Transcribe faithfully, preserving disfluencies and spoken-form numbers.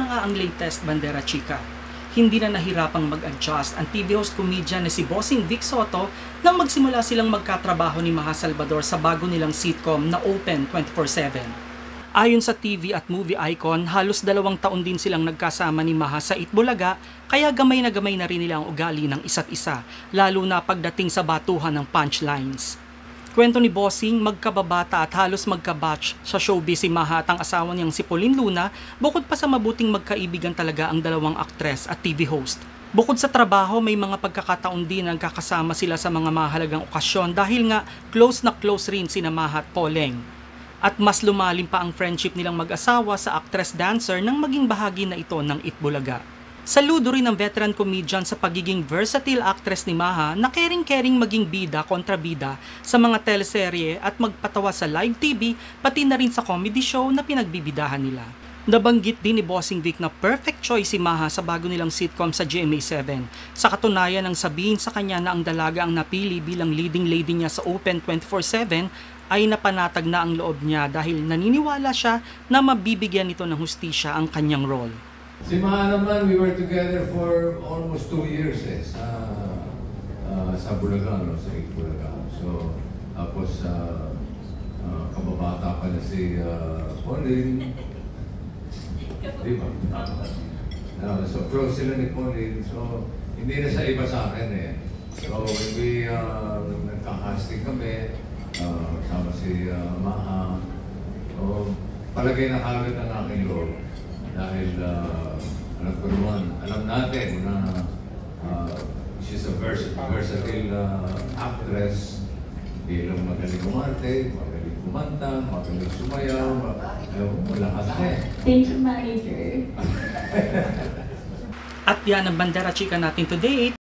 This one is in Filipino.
na nga ang latest Bandera Chika. Hindi na nahirapang mag-adjust ang T V host comedian na si Bossing Vic Soto nang magsimula silang magkatrabaho ni Maha Salvador sa bago nilang sitcom na Open twenty-four seven. Ayon sa T V at movie icon, halos dalawang taon din silang nagkasama ni Maha sa Itbulaga, kaya gamay na gamay na rin nila ang ugali ng isa't isa, lalo na pagdating sa batuhan ng punchlines. Kwento ni Bossing, magkababata at halos magkabatch sa showbiz si Maha at ang asawa niyang si Pauline Luna, bukod pa sa mabuting magkaibigan talaga ang dalawang aktres at T V host. Bukod sa trabaho, may mga pagkakataon din na nagkakasama sila sa mga mahalagang okasyon dahil nga close na close rin sina Maha at Poleng. At mas lumalim pa ang friendship nilang mag-asawa sa actress-dancer nang maging bahagi na ito ng Itbulaga. Saludo rin ng veteran comedian sa pagiging versatile actress ni Maha na caring-caring maging bida kontra bida sa mga teleserye at magpatawa sa live T V pati na rin sa comedy show na pinagbibidahan nila. Nabanggit din ni Bossing Vic na perfect choice si Maha sa bago nilang sitcom sa G M A seven. Sa katunayan ng sabihin sa kanya na ang dalaga ang napili bilang leading lady niya sa Open twenty-four seven ay napanatag na ang loob niya dahil naniniwala siya na mabibigyan nito ng hustisya ang kanyang role. Si Maha naman, we were together for almost two years eh, sa, uh, sa Bulaga, no? Sa Itbulaga. So, tapos uh, uh, kababata pa na si uh, Pauline. Di ba? Uh, so, close sila ni Pauline. So, hindi na siya iba sa akin eh. So, when we uh, nagka-casting kami, uh, kasama si uh, Maha, so, palagay na kagad ang aking loob. Dahil uh, alam ko naman, alam natin na uh, she's a vers versatile uh, actress. Bilang magaling umarte, magaling kumanta, magaling sumayaw, malakas na eh. Thank you, manager. At yan ang Bandera Chika natin today.